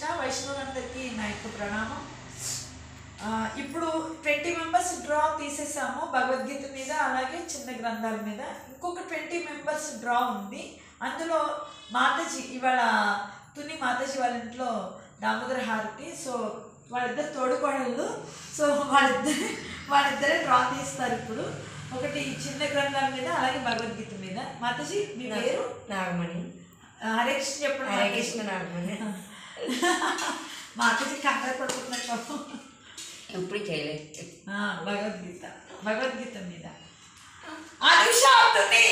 వైష్ణవులందరికీ నా యొక్క ప్రణామం. ఇప్పుడు 20 మెంబర్స్ డ్రా తీసేసాము భగవద్గీత మీద, అలాగే చిన్న గ్రంథాల మీద. ఇంకొక 20 మెంబర్స్ డ్రా ఉంది. అందులో మాతాజీ ఇవాళ తుని మాతాజీ వాళ్ళ ఇంట్లో దామోదర హారతి, సో వాళ్ళిద్దరు తోడుకోడళ్ళు, సో వాళ్ళిద్దరే డ్రా తీస్తారు. ఇప్పుడు ఒకటి చిన్న గ్రంథాల మీద, అలాగే భగవద్గీత మీద. మాతాజీ మీ పేరు? నాగమణి. హరే కృష్ణ చెప్పండి. హరే కృష్ణ నాగమణి. మాతాజీ కంగారు పడుతున్నట్టు ఎప్పుడు చేయలేదు. భగవద్గీత మీద అనుషాతుని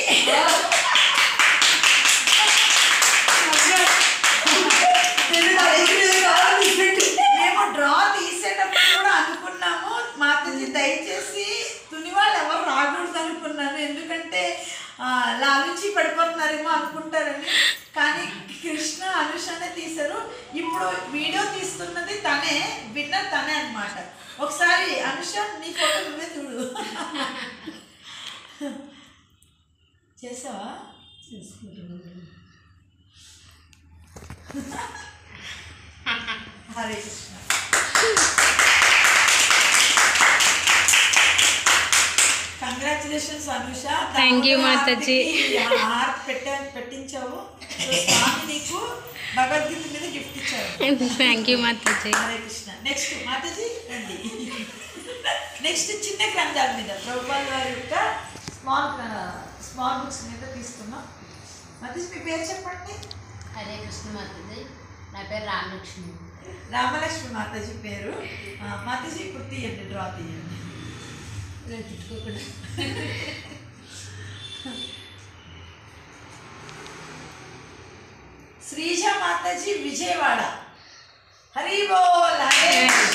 మేము డ్రా తీసేటప్పుడు కూడా అనుకున్నాము మాతాజీ దయచేసి తుని వాళ్ళు ఎవరు రాకూడదు అనుకున్నాను, ఎందుకంటే లాలుచి పడిపోతున్నారేమో అనుకుంటారని. కానీ కృష్ణ అనుషనే తీశారు. ఇప్పుడు వీడియో తీస్తున్నది తనే, విన్నర్ తనే అన్నమాట. ఒకసారి అనుష నీ ఫోటో నువ్వే చూడు. చేసావా? Hare Krishna. Congratulations Anusha. Thank you మాతాజీ. పెట్టించావు. స్వామి నీకు భగవద్గీత మీద గిఫ్ట్ ఇచ్చారు. థ్యాంక్ యూ మాతాజీ. హరే కృష్ణ. నెక్స్ట్ మాతాజీ రండి. నెక్స్ట్ చిన్న గ్రంథాల మీద ప్రభుపాల్ వారి యొక్క స్మాల్ బుక్స్ మీద తీసుకున్నాం. మాతాజీ మీ పేరు చెప్పండి. హరే కృష్ణ మాతాజీ. నా పేరు రామలక్ష్మి. రామలక్ష్మి మాతాజీ పేరు. మాతాజీ ఇప్పుడు తీయండి, డ్రా తీయండి. తిట్టుకోకుండా శ్రీజ మాతాజీ విజయవాడ. హరి బోల్. హరే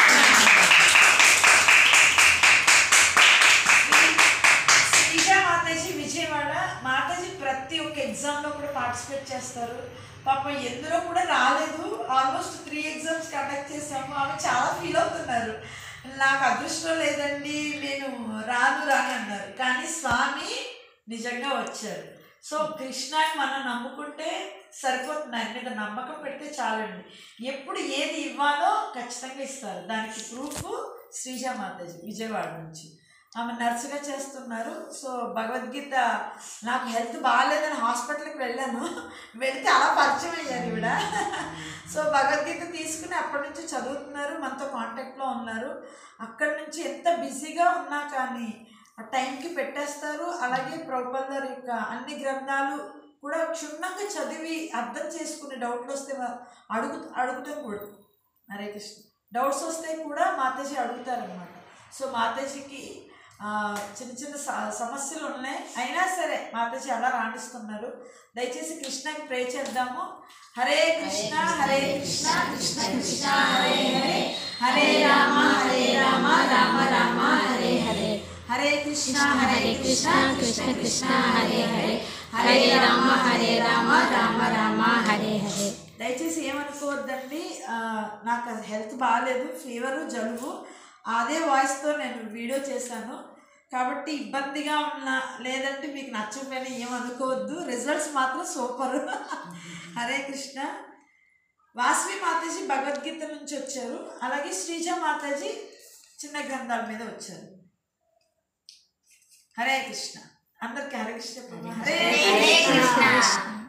శ్రీజ మాతాజీ విజయవాడ. మాతాజీ ప్రతి ఒక్క ఎగ్జామ్లో కూడా పార్టిసిపేట్ చేస్తారు. పాపం ఎందులో కూడా రాలేదు. ఆల్మోస్ట్ 3 ఎగ్జామ్స్ కండక్ట్ చేసాము. ఆమె చాలా ఫీల్ అవుతున్నారు, నాకు అదృష్టం లేదండి, నేను రాను అన్నారు. కానీ స్వామి నిజంగా వచ్చారు. సో కృష్ణాన్ని మనం నమ్ముకుంటే సరిపోతుంది, ఆయన మీద నమ్మకం పెడితే చాలండి. ఎప్పుడు ఏది ఇవ్వాలో ఖచ్చితంగా ఇస్తారు. దానికి ప్రూఫ్ శ్రీజ మాతాజీ విజయవాడ నుంచి. ఆమె నర్సుగా చేస్తున్నారు. సో భగవద్గీత నాకు హెల్త్ బాగాలేదని హాస్పిటల్కి వెళ్ళాను, వెళితే అలా పరిచయం అయ్యారు ఈవిడ. సో భగవద్గీత తీసుకుని అప్పటి నుంచి చదువుతున్నారు, మనతో కాంటాక్ట్లో ఉన్నారు. అక్కడి నుంచి ఎంత బిజీగా ఉన్నా కానీ ఆ టైంకి పెట్టేస్తారు. అలాగే ప్రభుపాల్ గారి యొక్క అన్ని గ్రంథాలు కూడా క్షుణ్ణంగా చదివి అర్థం చేసుకునే డౌట్లు వస్తే అడుగుతాం కూడా. హరే కృష్ణ. డౌట్స్ వస్తే కూడా మాతాజీ అడుగుతారనమాట. సో మాతాజీకి చిన్న చిన్న సమస్యలు ఉన్నాయి, అయినా సరే మాతాజీ అలా రాణిస్తున్నారు. దయచేసి కృష్ణకి ప్రే చేద్దాము. హరే కృష్ణ హరే కృష్ణ కృష్ణ కృష్ణ హరే హరే, హరే రామ రామ రామ హరే హరే, హరే కృష్ణ కృష్ణ కృష్ణ హరే హరే, హరే రామ రామ రామ హరే హరే. దయచేసి ఏమనుకోవద్దండి, నాకు హెల్త్ బాగాలేదు, ఫీవరు జలుబు, అదే వాయిస్తో నేను వీడియో చేశాను కాబట్టి ఇబ్బందిగా ఉన్నా లేదంటే మీకు నచ్చకపోయినా ఏమనుకోవద్దు. రిజల్ట్స్ మాత్రం సూపర్. హరే కృష్ణ. వాసవి మాతాజీ భగవద్గీత నుంచి వచ్చారు, అలాగే శ్రీజ మాతాజీ చిన్న గ్రంథాల మీద వచ్చారు. హరే కృష్ణ. అందరికీ హరే కృష్ణ. హరే కృష్ణ.